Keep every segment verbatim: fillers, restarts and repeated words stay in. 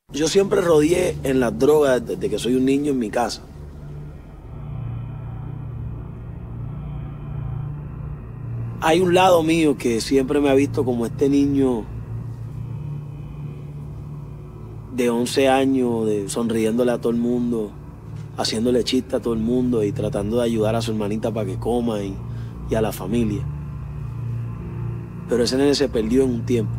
Yo siempre rodeé en las drogas desde que soy un niño en mi casa. Hay un lado mío que siempre me ha visto como este niño de once años, de, sonriéndole a todo el mundo, haciéndole chistes a todo el mundo y tratando de ayudar a su hermanita para que coma y, y a la familia. Pero ese nene se perdió en un tiempo.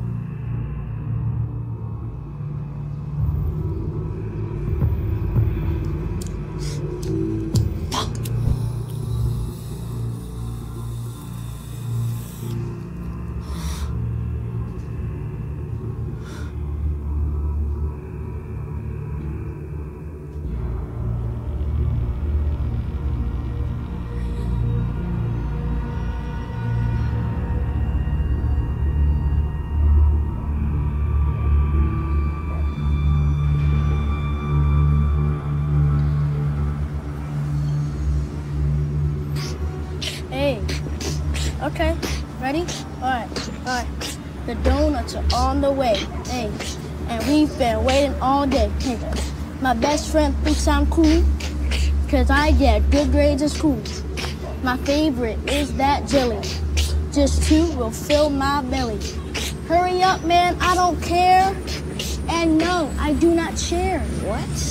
Hey, okay, ready? All right, all right. The donuts are on the way, hey, and we've been waiting all day. Hey, my best friend thinks I'm cool, cause I get good grades at school. My favorite is that jelly. Just two will fill my belly. Hurry up, man, I don't care. And no, I do not share. What?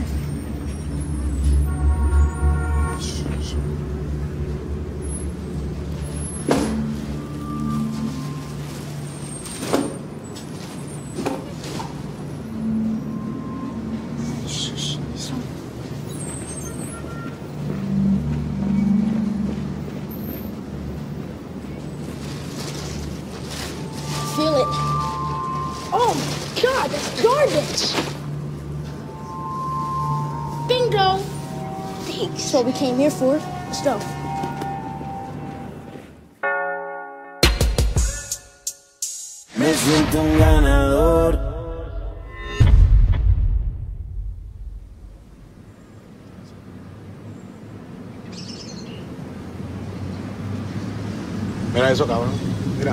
Feel it. Oh my God, that's garbage. Bingo. Thanks. That's what we came here for. Let's go. Me siento un ganador. Mira eso, cabrón. Mira.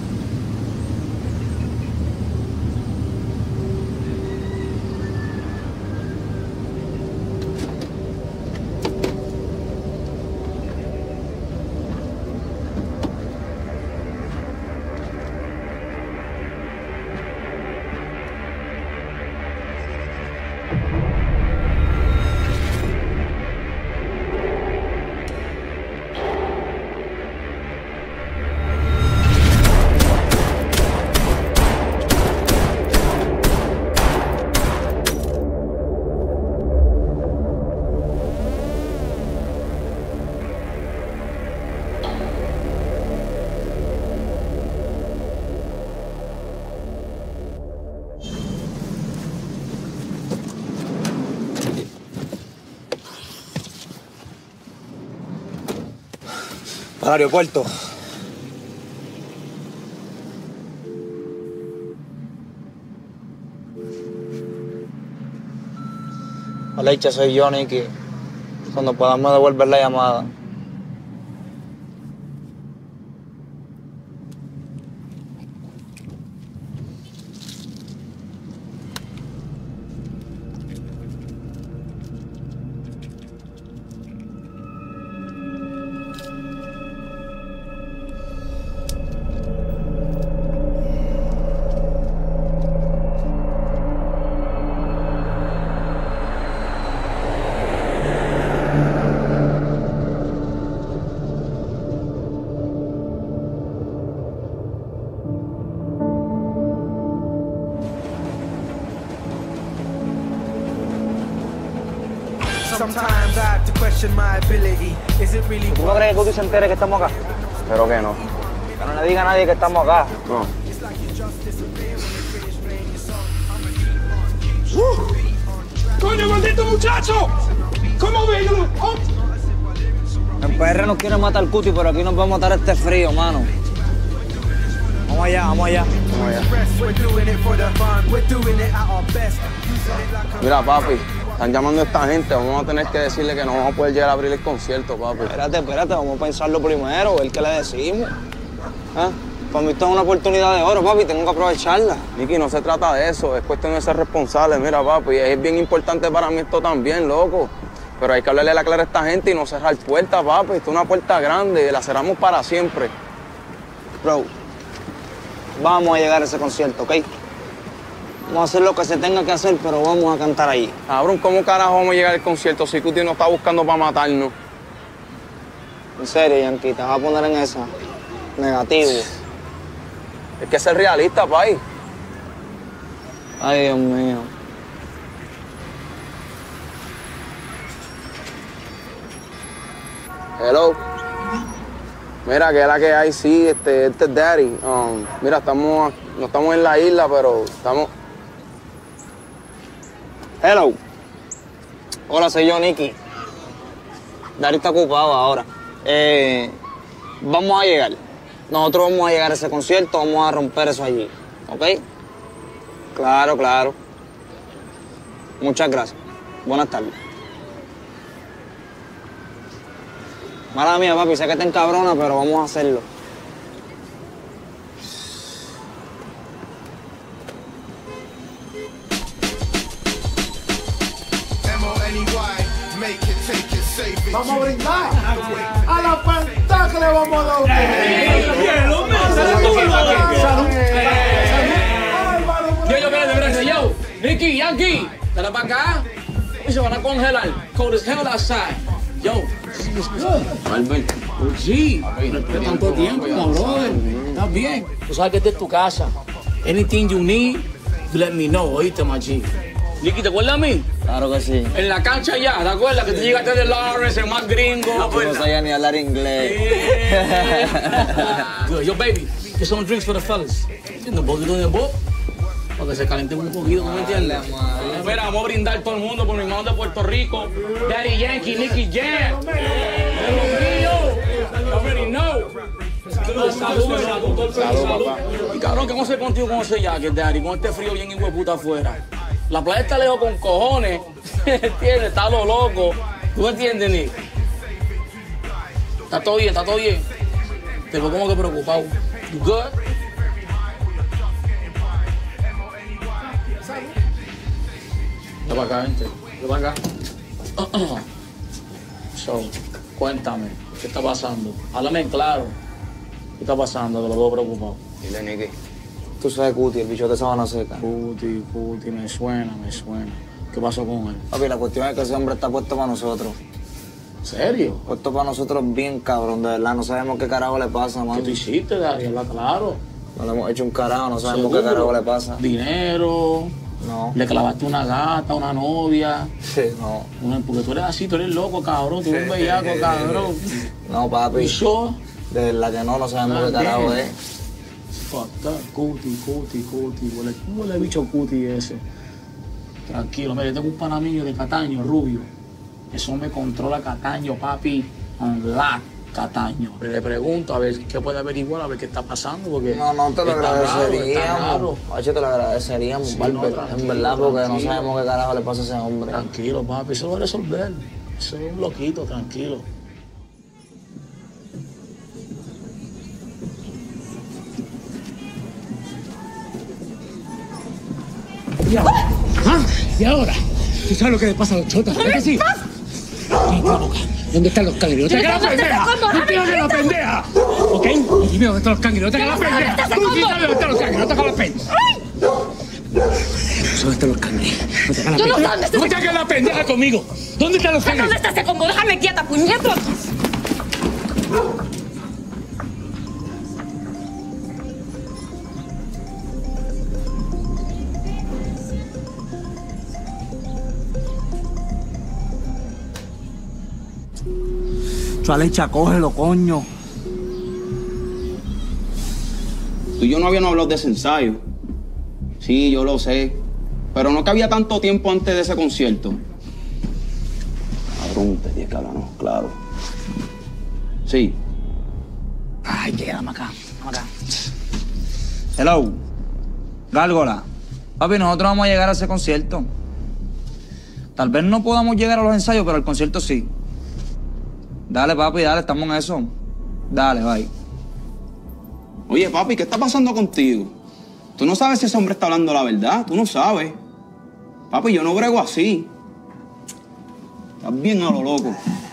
Al aeropuerto. Alecha, soy yo, Nicky. Cuando podamos devolver la llamada. Sometimes I have to question my ability. Is it really? ¿Tú no crees que Guti se entere que estamos acá? Pero que no. Que no le diga a nadie que estamos acá. No. ¡Uh! ¡Coño, maldito muchacho! ¿Cómo ve? Oh. El P R nos quiere matar el Cuti, pero aquí nos va a matar este frío, mano. Vamos allá, vamos allá. Vamos allá. Mira, papi, están llamando a esta gente. Vamos a tener que decirle que no vamos a poder llegar a abrir el concierto, papi. Espérate, espérate, vamos a pensarlo primero, ver qué le decimos. ¿Ah? Para mí esto es una oportunidad de oro, papi, tengo que aprovecharla. Nicky, no se trata de eso, es cuestión de ser responsable. Mira, papi, es bien importante para mí esto también, loco. Pero hay que hablarle la clara a esta gente y no cerrar puertas, papi. Esto es una puerta grande, la cerramos para siempre. Bro, vamos a llegar a ese concierto, ¿ok? Vamos a hacer lo que se tenga que hacer, pero vamos a cantar ahí. Cabrón, ¿cómo carajo vamos a llegar al concierto si Cuti nos está buscando para matarnos? En serio, Yankee, te vas a poner en esa. Negativo. Es que ser realista, pay. Ay, Dios mío. Hello. Mira, que es la que hay, sí, este, este es Daddy. Um, mira, estamos, no estamos en la isla, pero estamos... Hello. Hola, soy yo, Nicky. Dari está ocupado ahora. Eh, vamos a llegar. Nosotros vamos a llegar a ese concierto, vamos a romper eso allí. ¿Ok? Claro, claro. Muchas gracias. Buenas tardes. Mala mía, papi, sé que te encabrona, pero vamos a hacerlo. Vamos a brindar a la pantalla que le vamos a dar un salud. Yo, yo, espérate, espérate, yo. Nicky, Yankee, dale para acá. Uy, se van a congelar. Cold as hell outside. Yo. Albert. Sí. Después de tanto tiempo, brother. ¿Estás bien? Tú sabes que esta es tu casa. Anything you need, you let me know. Oíste, machi. Nicky, ¿te acuerdas de mí? Claro que sí. En la cancha ya, ¿te acuerdas? Que tú llegaste de Lawrence, el más gringo. No, no sabía ni hablar inglés. Yeah. Good. Yo, baby, get some drinks for the fellas. Un poquito de bob, para que se calenten un poquito, ¿no me entiendes? Mira, vamos a brindar todo el mundo por mi hermano de Puerto Rico, Daddy Yankee, Nicky Jam. De los míos. You already know. Salud, salud, salud, salud. Y cabrón, ¿qué vamos a hacer contigo con ese jacket, Daddy? Con este frío bien hijueputa afuera. La playa está lejos con cojones, ¿entiendes? Está lo loco. ¿Tú me entiendes, Nick? Está todo bien, está todo bien. Te veo como que preocupado. You good? Ven para acá, gente. Ven para acá. So, cuéntame, ¿qué está pasando? Háblame en claro. ¿Qué está pasando? Que lo veo preocupado. Dile, Nicky. Tú sabes Cuti, el bicho de Sabana Seca. Cuti, Cuti, me suena, me suena. ¿Qué pasó con él? Papi, la cuestión es que ese hombre está puesto para nosotros. ¿En serio? Puesto para nosotros bien cabrón, de verdad. No sabemos qué carajo le pasa, ¿Qué mano. tú hiciste, Dari? Habla claro. No le hemos hecho un carajo, no sabemos ¿Seguro? qué carajo le pasa. Dinero. No. Le clavaste una gata, una novia. Sí, no. Una, porque tú eres así, tú eres loco, cabrón. Tú eres un bellaco, cabrón. No, papi. ¿Y yo? De verdad que no, no sabemos qué carajo es. Fuck up, Cuti, Cuti, Cuti. Huele, huele bicho Cuti ese. Tranquilo, mira, yo tengo un pana mío de Cataño, rubio. Eso me controla Cataño, papi. On la Cataño. Le pregunto a ver qué puede averiguar, a ver qué está pasando, porque No, no te lo está raro, está agradeceríamos. raro. Oye, te lo agradeceríamos, Sí, Barber. no, En tranquilo, verdad, porque no tranquilo. sabemos qué carajo le pasa a ese hombre. Tranquilo, papi, eso lo va a resolver. Eso es un loquito, tranquilo. ¿Y ahora? ¿Ah? ¿Y ahora? ¿Tú sabes lo que le pasa a los chotas? ¿Es que sí? Cállate la boca. ¿Dónde están los cangreos? ¿No te quedas la pendeja? ¿No te quedas la pendeja? ¿Ok? Y dime dónde están los cangreos. ¿No te quedas la pendeja? Tú sí sabes dónde están los cangreos. No te hagas la pendeja. ¿Dónde están los cangreos? No te hagas la Yo no sé pendeja. dónde están. No te hagas la pendeja conmigo. ¿Dónde están los cangreos? ¿Dónde está ese combo? Déjame quieta, puñeto. Chalecha, cógelo, coño. Tú y yo no habíamos hablado de ese ensayo. Sí, yo lo sé. Pero no que había tanto tiempo antes de ese concierto. Cabrón, te dije que hablarnos, claro. Sí. Ay, que dame acá, dame acá. Hello. Gárgola. Papi, nosotros vamos a llegar a ese concierto. Tal vez no podamos llegar a los ensayos, pero al concierto sí. Dale, papi, dale, estamos en eso. Dale, bye. Oye, papi, ¿qué está pasando contigo? Tú no sabes si ese hombre está hablando la verdad. Tú no sabes. Papi, yo no brego así. Estás bien a lo loco.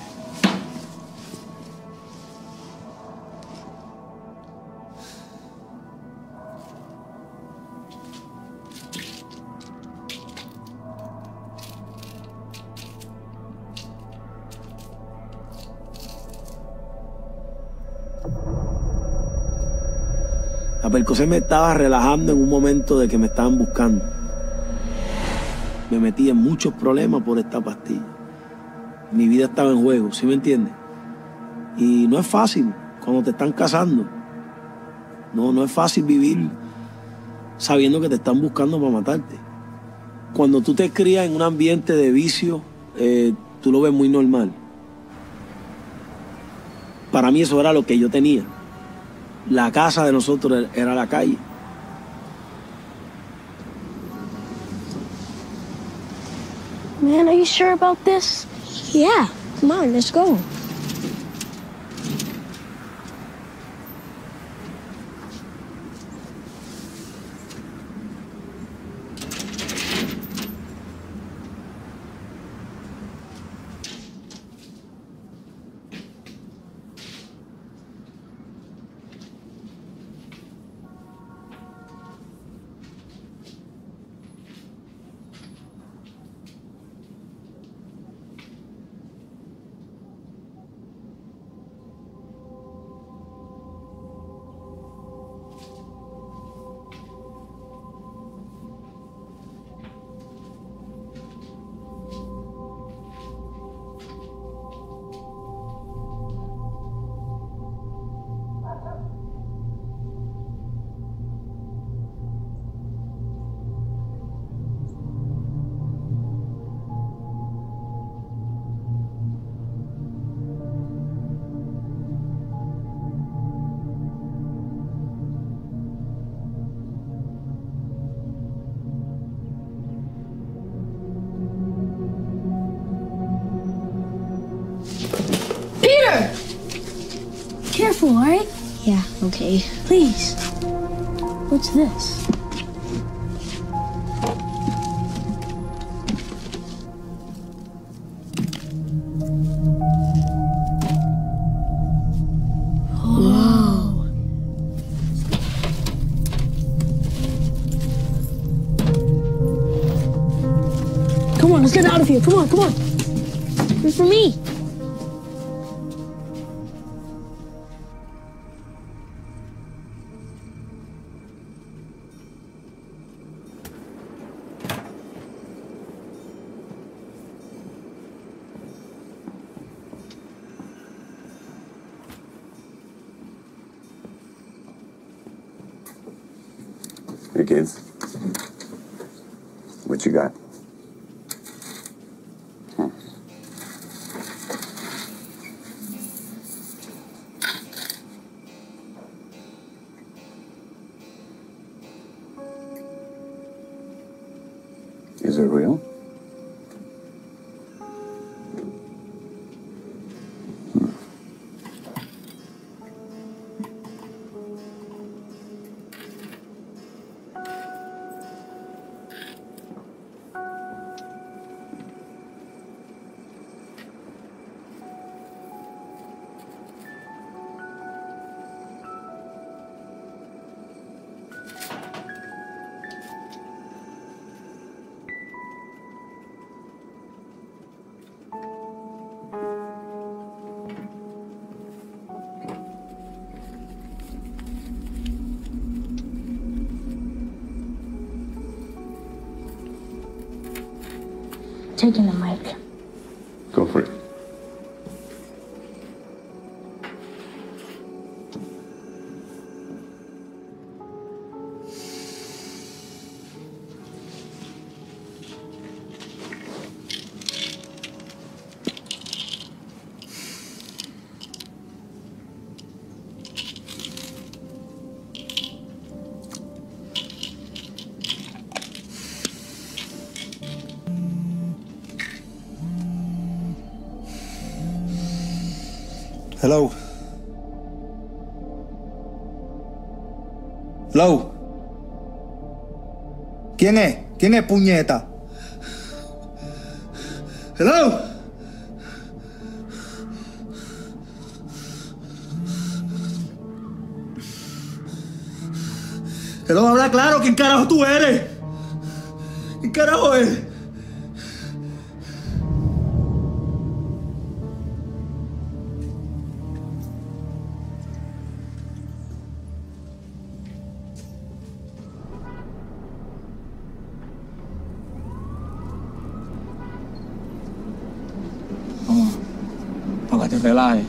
La Percocet me estaba relajando en un momento de que me estaban buscando. Me metí en muchos problemas por esta pastilla. Mi vida estaba en juego, ¿sí me entiendes? Y no es fácil cuando te están casando. No, no es fácil vivir sabiendo que te están buscando para matarte. Cuando tú te crías en un ambiente de vicio, eh, tú lo ves muy normal. Para mí eso era lo que yo tenía. La casa de nosotros era la calle. Man, are you sure about this? Yeah, come on, let's go. Careful, all right? Yeah, okay. Please. What's this? Whoa. Come on, let's get out of here. Come on, come on. Wait for me. Hey, kids. What you got? Huh. Is it real? Taking the mic. Go for it. Hello. Hello. ¿Quién es? ¿Quién es, puñeta? Hello. Hello, habla claro. ¿Quién carajo tú eres? ¿Quién carajo es? Para que te relajes.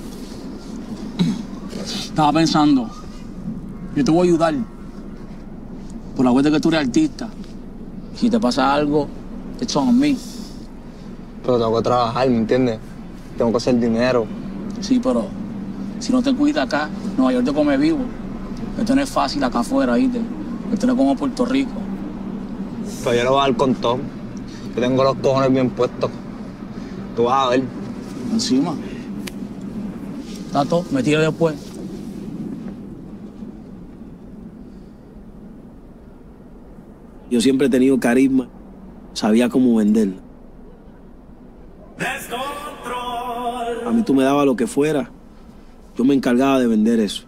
Estaba pensando, yo te voy a ayudar. Por la cuenta que tú eres artista. Si te pasa algo, it's on me. Pero tengo que trabajar, ¿me entiendes? Tengo que hacer dinero. Sí, pero si no te cuidas acá, Nueva York te come vivo. Esto no es fácil acá afuera, ¿viste? Esto no es como Puerto Rico. Pero yo lo voy a dar con todo. Yo tengo los cojones bien puestos. Tú vas a ver. Encima. Tato, me tiro después. Yo siempre he tenido carisma, sabía cómo vender. A mí tú me dabas lo que fuera, yo me encargaba de vender eso.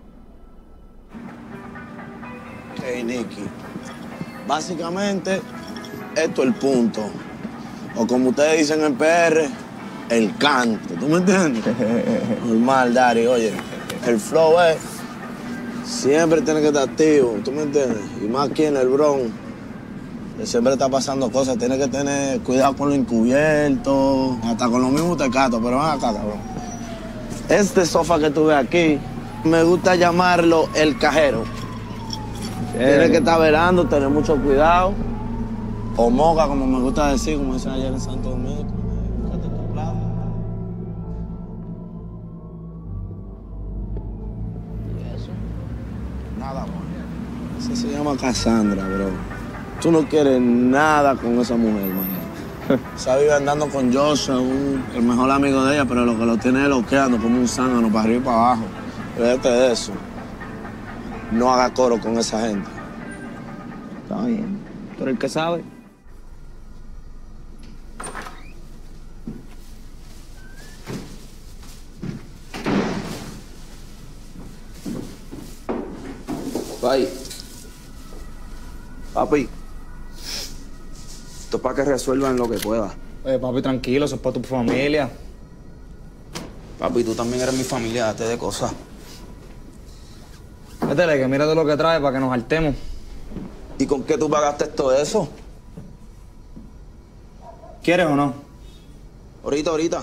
Hey, Nicky, básicamente esto es el punto. O como ustedes dicen en P R, el canto, ¿tú me entiendes? Normal, Dari, oye, el flow es, siempre tiene que estar activo, ¿tú me entiendes? Y más aquí en el Bronx, que siempre está pasando cosas, tiene que tener cuidado con lo encubierto, hasta con lo mismo tecato, pero ven acá, cabrón. Este sofá que tú ves aquí, me gusta llamarlo el cajero. Tiene que estar velando, tener mucho cuidado. O moca, como me gusta decir, como dicen ayer en Santo Domingo. Nada, bro. Eso se llama Cassandra, bro. Tú no quieres nada con esa mujer, man. Esa vive andando con Joshua, un, el mejor amigo de ella, pero lo que lo tiene es loqueando como un zángano para arriba y para abajo. Fíjate de eso. No haga coro con esa gente. Está bien. Pero el que sabe. Papi. Papi. Esto es para que resuelvan lo que pueda. Oye, papi, tranquilo, eso es para tu familia. Papi, tú también eres mi familia, date de cosas. Métele, que mírate lo que trae para que nos hartemos. ¿Y con qué tú pagaste todo eso? ¿Quieres o no? Ahorita, ahorita.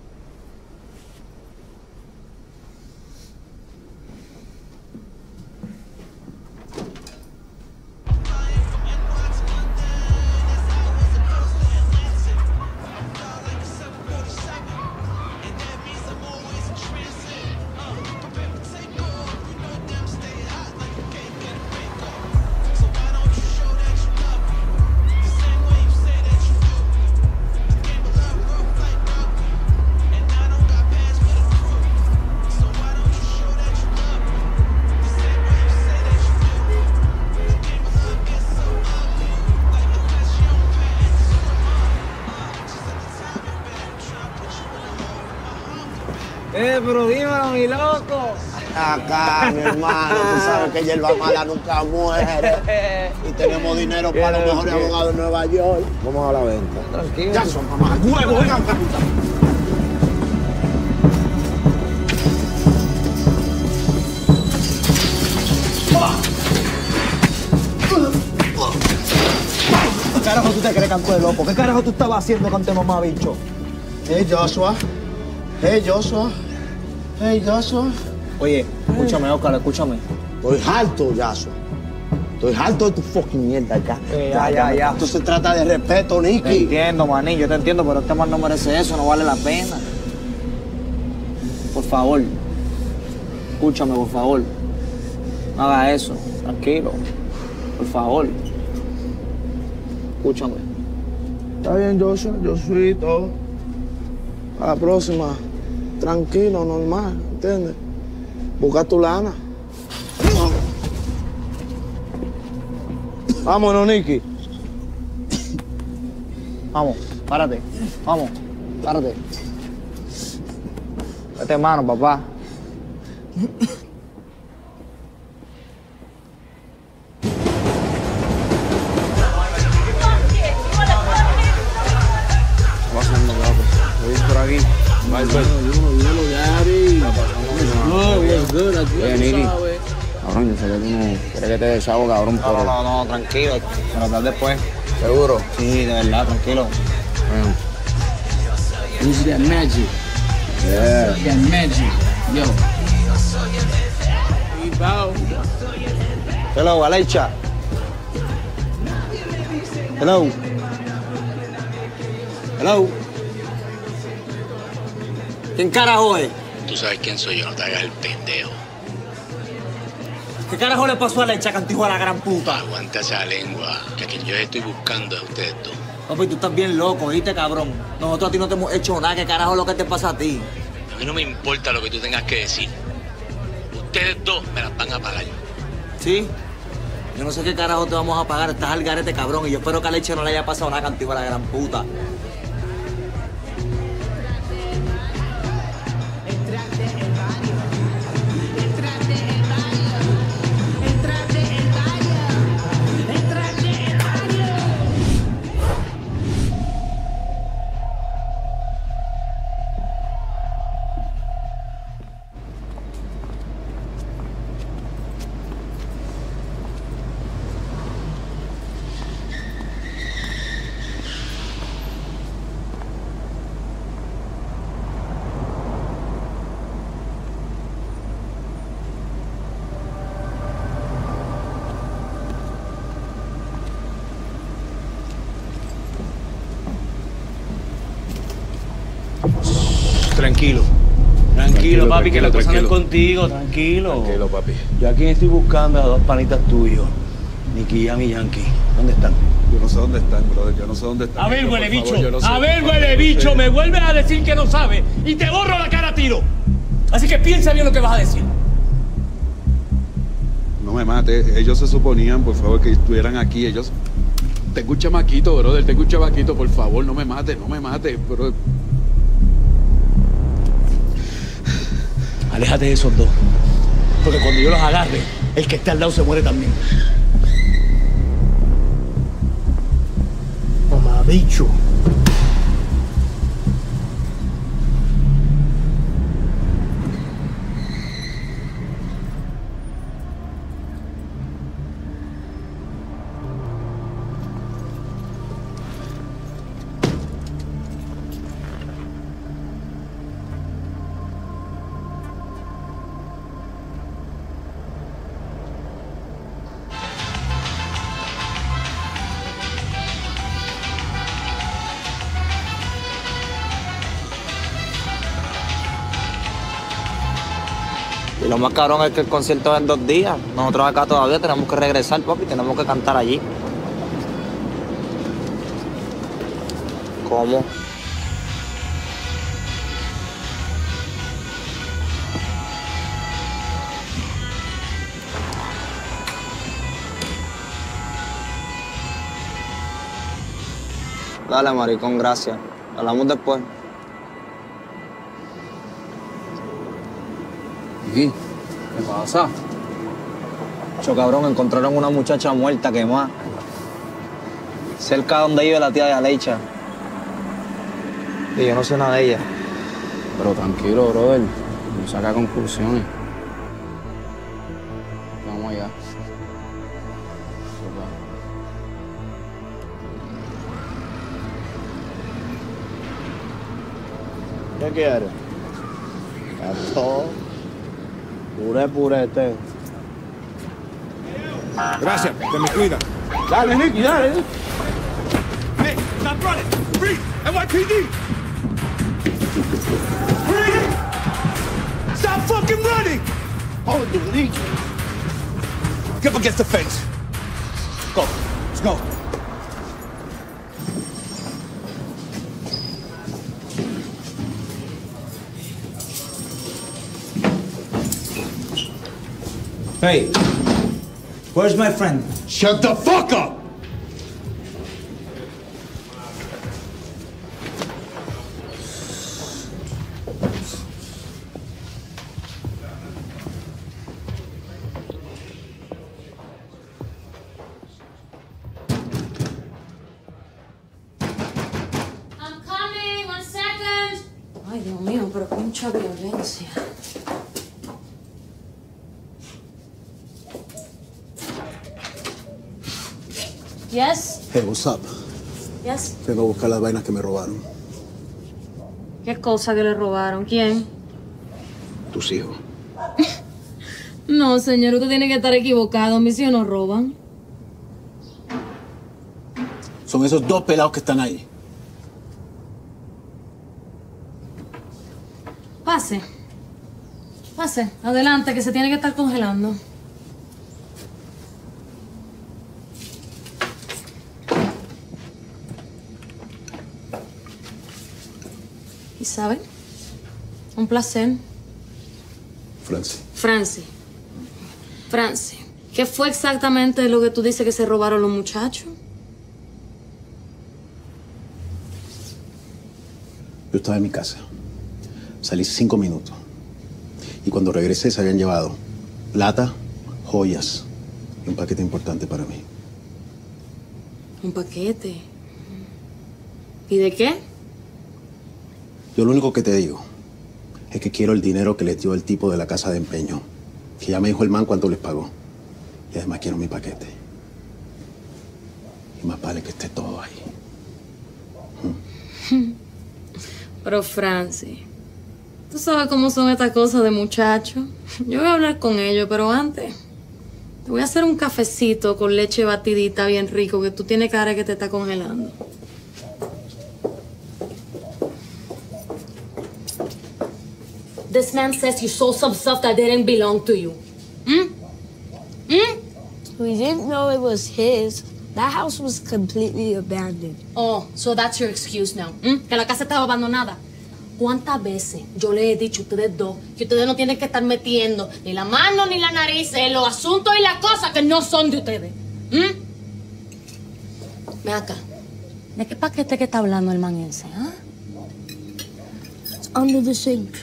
Eh, pero dímelo, mi loco. Acá, mi hermano, tú sabes que hierba mala nunca muere. Y tenemos dinero para los mejores abogados de Nueva York. Vamos a la venta. Tranquilo. Ya son mamá. ¡Huevo, venga acá! ¿Qué carajo tú te crees, canto de loco? ¿Qué carajo tú estabas haciendo con este mamá, bicho? Hey, Joshua. Hey, Joshua. Hey, Joshua. Oye, escúchame, Oscar, escúchame. Estoy harto, Joshua. Estoy harto de tu fucking mierda acá. Eh, ya, ya, ya. Esto se trata de respeto, Nicky. Te entiendo, maní, yo te entiendo, pero este man no merece eso, no vale la pena. Por favor. Escúchame, por favor. No haga eso, tranquilo. Por favor. Escúchame. Está bien, Joshua, yo soy todo. A la próxima, tranquilo, normal, ¿entiendes? Busca tu lana. Vámonos, Nicky. Vamos, párate. Vamos, párate. Vete mano, papá. ¿Qué pasa, papi? ¿Lo viste por aquí? Bye, bye. Oye, Nicky. Cabrón, yo sé que tú no quieres que te deshago, cabrón, No, pero... no, no, no, tranquilo. Pero tal después. ¿Seguro? Sí, de verdad, tranquilo. Bueno. You see that magic? Yeah. That magic. Yo. Hello, Alecha. Hello. Hello. ¿Quién carajo es? Tú sabes quién soy yo, no te hagas el pendejo. ¿Qué carajo le pasó a Alecha, cantijo a la gran puta? Aguanta esa lengua, que a quien yo estoy buscando es ustedes dos. Papi, tú estás bien loco, ¿viste, cabrón? Nosotros a ti no te hemos hecho nada. ¿Qué carajo es lo que te pasa a ti? A mí no me importa lo que tú tengas que decir. Ustedes dos me las van a pagar. ¿Sí? Yo no sé qué carajo te vamos a pagar. Estás al garete, cabrón. Y yo espero que a Alecha no le haya pasado nada, cantijo a la gran puta. Tranquilo. Tranquilo, Tranquilo, papi, que la tranquilo, cosa no es tranquilo. contigo. Tranquilo. Tranquilo, papi. Yo aquí estoy buscando a dos panitas tuyos. Nicky y Yankee. ¿Dónde están? Yo no sé dónde están, brother. Yo no sé dónde están. A ver, Por huele favor, bicho. yo no sé. A ver, Papi, huele yo no bicho. sé. Me vuelves a decir que no sabes y te borro la cara a tiro. Así que piensa bien lo que vas a decir. No me mate. Ellos se suponían, por favor, que estuvieran aquí. Ellos... Tengo un chamaquito, brother. Tengo un chamaquito. Por favor, no me mate. No me mate, bro. Aléjate de esos dos. Porque cuando yo los agarre, el que esté al lado se muere también. Mamabicho. Y lo más cabrón es que el concierto es en dos días. Nosotros acá todavía tenemos que regresar, papi. Tenemos que cantar allí. ¿Cómo? Dale, maricón, gracias. Hablamos después. ¿Y qué pasa? Cho, cabrón, encontraron una muchacha muerta, quemada. Cerca de donde vive la tía de Alecha. Y yo no sé nada de ella. Pero tranquilo, brother. No saca conclusiones. Vamos allá. ¿Qué quieres? Esto. Puré, purete. Gracias, te me cuida. Dale, Nicky, dale. Nick, stop running. Freeze! N Y P D! Freeze! Stop fucking running! Oh, Nicky. Get up against the fence. Go. Let's go. Hey, Where's my friend? Shut the fuck up! I'm coming, one second. Ay, Dios mío, pero qué mucha violencia. Yes. Hey, what's up? Yes. Vengo a buscar las vainas que me robaron. ¿Qué cosa que le robaron? ¿Quién? Tus hijos. No, señor, usted tiene que estar equivocado. Mis hijos no roban. Son esos dos pelados que están ahí. Pase. Pase. Adelante, que se tiene que estar congelando. ¿Y saben? Un placer. Francis. Francis. Francis. ¿Qué fue exactamente lo que tú dices que se robaron los muchachos? Yo estaba en mi casa. Salí cinco minutos. Y cuando regresé se habían llevado plata, joyas y un paquete importante para mí. Un paquete. ¿Y de qué? Yo lo único que te digo es que quiero el dinero que les dio el tipo de la casa de empeño. Que ya me dijo el man cuánto les pagó. Y además quiero mi paquete. Y más vale que esté todo ahí. ¿Mm? Pero Francis, tú sabes cómo son estas cosas de muchachos. Yo voy a hablar con ellos, pero antes te voy a hacer un cafecito con leche batidita bien rico, que tú tienes cara que te está congelando. This man says you sold some stuff that didn't belong to you. Hmm? Hmm? We didn't know it was his. That house was completely abandoned. Oh, so that's your excuse now. ¿Mm? Que la casa estaba abandonada. ¿Cuántas veces yo les he dicho a ustedes dos que ustedes no tienen que estar metiendo ni la mano ni la nariz en los asuntos y las cosas que no son de ustedes? ¿Mm? Ven acá. ¿De qué paquete que está hablando el man ese? ¿Ah? It's under the sink.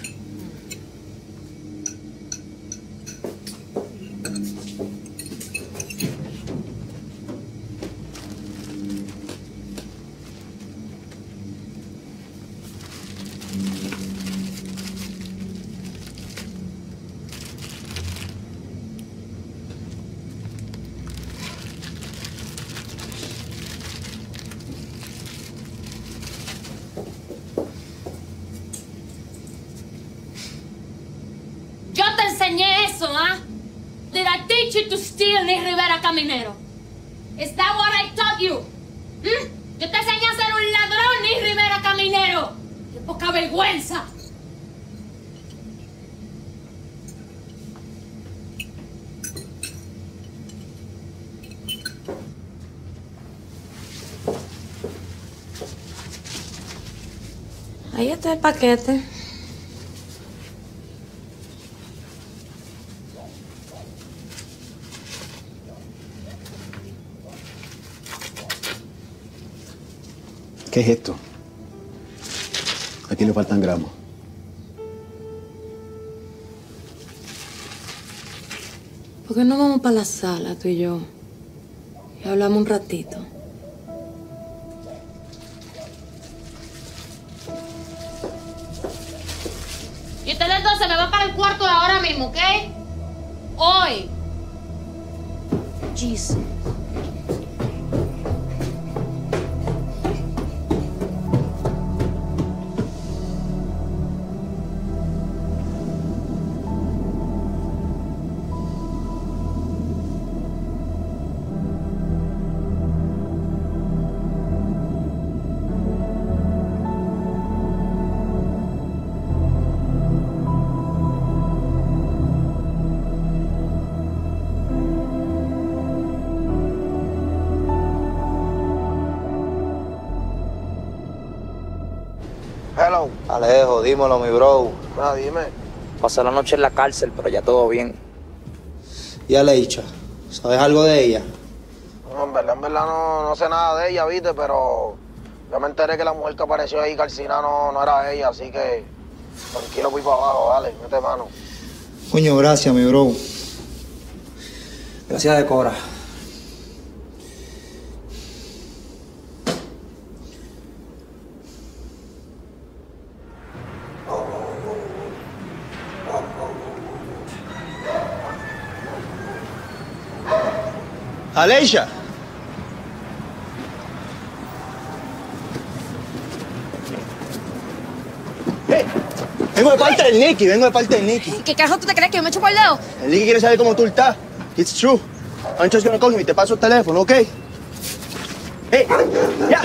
Yo te enseñé eso, ¿ah? ¿eh? Did I teach you to steal, Nick Rivera Caminero? Is that what I taught you? ¿Mm? Yo te enseñé a ser un ladrón, Nick Rivera Caminero. ¡Qué poca vergüenza! Ahí está el paquete. ¿Qué es esto? Aquí le faltan gramos. ¿Por qué no vamos para la sala, tú y yo? Y hablamos un ratito. Y ustedes dos se me van para el cuarto de ahora mismo, ¿ok? Hoy. Jesus. Hello. Alejo, dímelo, mi bro. Ah, dime. Pasé la noche en la cárcel, pero ya todo bien. ¿Y a Leicha? ¿Sabes algo de ella? No, en verdad, en verdad no, no sé nada de ella, ¿viste? Pero yo me enteré que la mujer que apareció ahí, calcina, no, no era ella, así que tranquilo, voy para abajo, dale, mete mano. Coño, gracias, mi bro. Gracias de Cora. Aleisha. Hey, vengo de parte del Nicky, vengo de parte del Nicky. ¿Qué carajo tú te crees que yo me echo por el dedo? El Nicky quiere saber cómo tú estás. It's true. I'm just gonna call him y te paso el teléfono, ¿ok? Hey, ya.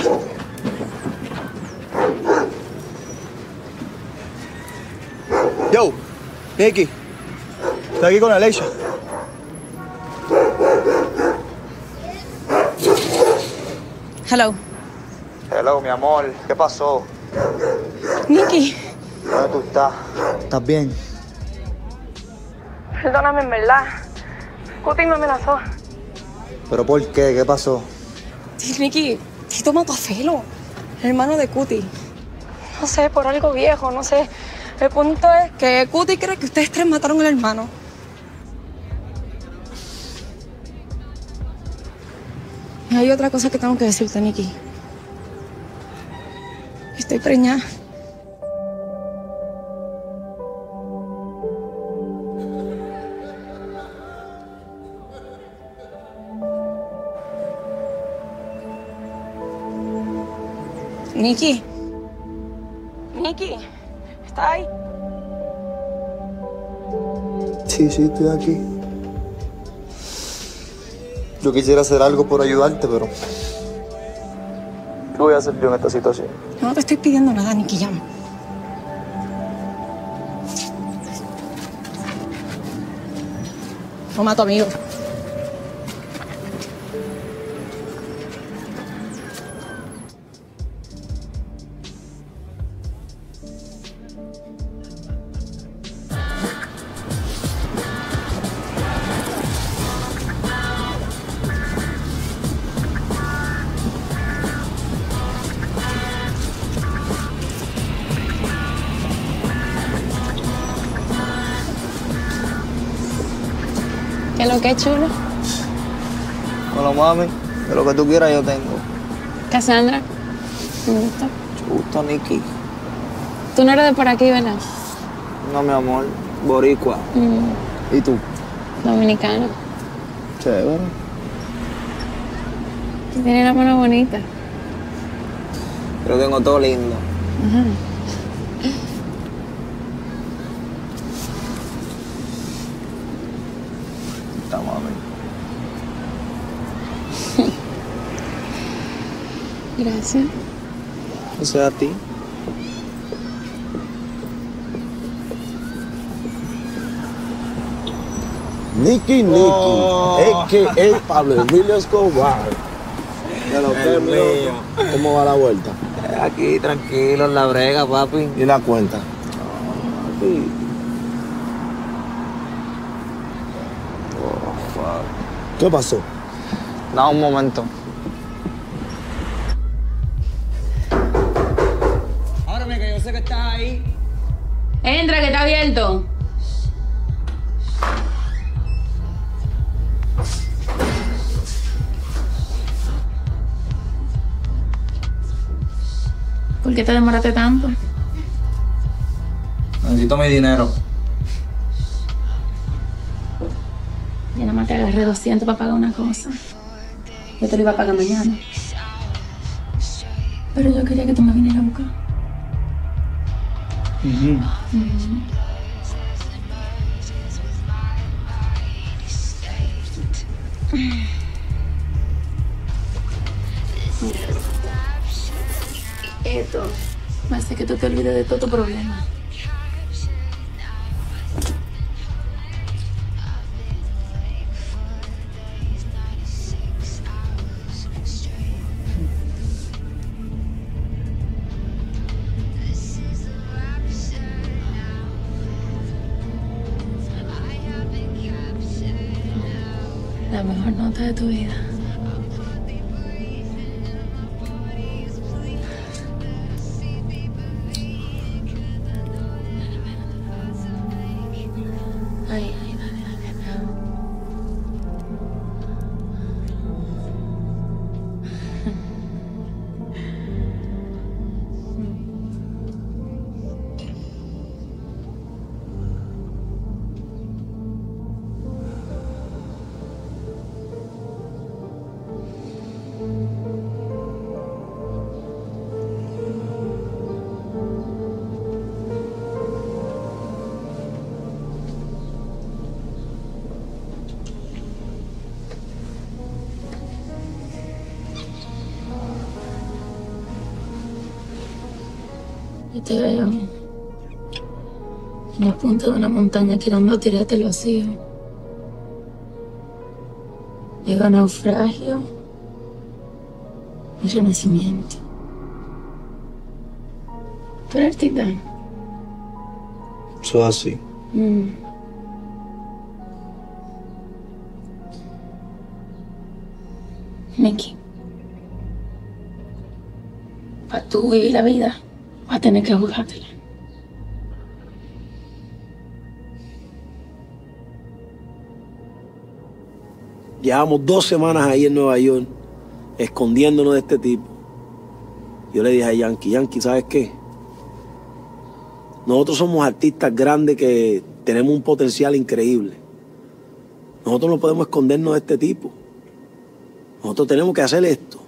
Yo, Nicky. Estoy aquí con Aleisha. Hello. Hello, mi amor. ¿Qué pasó? Nicky. ¿Dónde tú estás? ¿Estás bien? Perdóname, en verdad. Cuti me amenazó. ¿Pero por qué? ¿Qué pasó? Nicky, Tito mató a Felo, el hermano de Cuti. No sé, por algo viejo, no sé. El punto es que Cuti cree que ustedes tres mataron al hermano. Hay otra cosa que tengo que decirte, Nicky. Estoy preñada. Nicky. Nicky, ¿estás ahí? Sí, sí, estoy aquí. Yo quisiera hacer algo por ayudarte, pero... ¿Qué voy a hacer yo en esta situación? Yo no te estoy pidiendo nada, Nicky, llama. Toma a tu amigo. ¿Qué es lo que es, chulo? Bueno, mami, de lo que tú quieras yo tengo. Cassandra. Me gusta. Justo, Nicky. Tú no eres de por aquí, ¿verdad? No, mi amor. Boricua. Mm, ¿Y tú? dominicano. Chévere. Tiene la mano bonita. Yo tengo todo lindo. Ajá. Está, mami. Gracias. O sea, a ti. Nicky Nicky, Oh. a k a. Pablo Emilio Escobar. Ya lo El que, mío. ¿Cómo va la vuelta? Aquí, tranquilo, en la brega, papi. ¿Y la cuenta? Papi. Oh, fuck. ¿Qué pasó? Da un momento. Ábreme, que yo sé que estás ahí. Entra, que está abierto. ¿Por qué te demoraste tanto? Necesito mi dinero. Ya nada más te agarré doscientos para pagar una cosa. Yo te lo iba a pagar mañana. Pero yo quería que tú me vinieras a buscar. Uh-huh. Mm. Esto va a hacer que tú te olvides de todo tu problema. Dame. pregunta de tu vida. Ahí. Yo te veo en la punta de una montaña tirando tirate al vacío. Llega naufragio y renacimiento. Tú eres titán. Eso es así. Mm. Nicky, para tú vivir la vida, vas a tener que jugártela. Llevamos dos semanas ahí en Nueva York, escondiéndonos de este tipo. Yo le dije a Yankee, Yankee, ¿sabes qué? Nosotros somos artistas grandes que tenemos un potencial increíble. Nosotros no podemos escondernos de este tipo. Nosotros tenemos que hacer esto.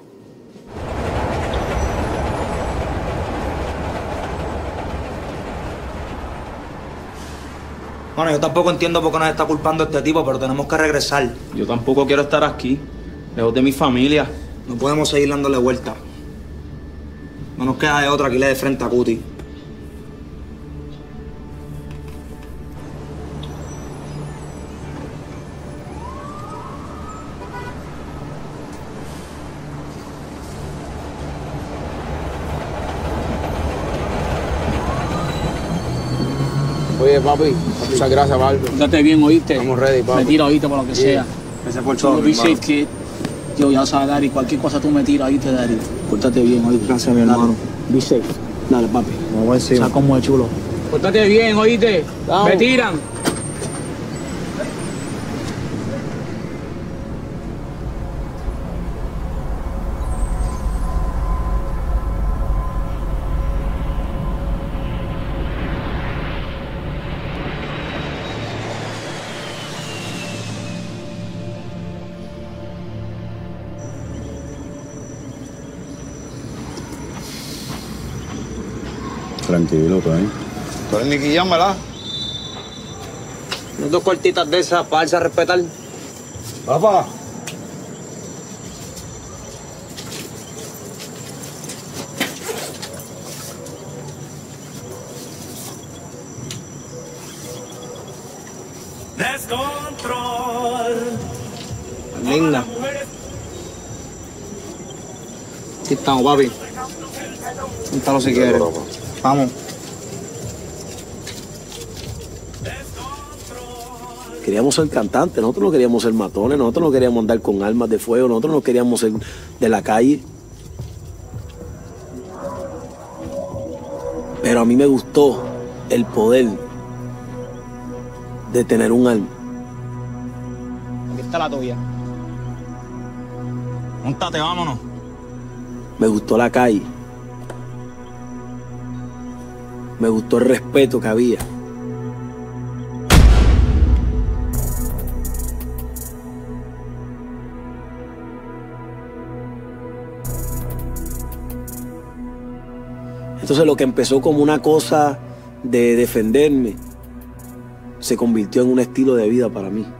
Bueno, yo tampoco entiendo por qué nos está culpando este tipo, pero tenemos que regresar. Yo tampoco quiero estar aquí, lejos de mi familia. No podemos seguir dándole vuelta. No nos queda de otra que irle de frente a Cuti. Oye, papi, muchas gracias, Barbo. Date bien, ¿oíste? Estamos ready, papi. Me tira, ¿oíste? Por lo que Sí. sea. Gracias por todo, todo, be mi safe, hermano. kid. Yo, ya sabes, Daddy, cualquier cosa tú me tiras, ¿oíste, Daddy? Pórtate bien, ¿oíste? Gracias, mi hermano. Be safe. Dale, papi. Vamos encima. Saca como de chulo. Pórtate bien, ¿oíste? Vamos. Me tiran. Tranquilo, Tony. Tú eres Nicky Jam, ¿verdad? Unas dos cortitas de esas para darse a respetar. Papá. Linda. Aquí estamos, papi. Siéntalo si quieres. Vamos. Queríamos ser cantantes, nosotros no queríamos ser matones, nosotros no queríamos andar con armas de fuego, nosotros no queríamos ser de la calle. Pero a mí me gustó el poder de tener un arma. Aquí está la tuya. Móntate, vámonos. Me gustó la calle. Me gustó el respeto que había. Entonces lo que empezó como una cosa de defenderme se convirtió en un estilo de vida para mí.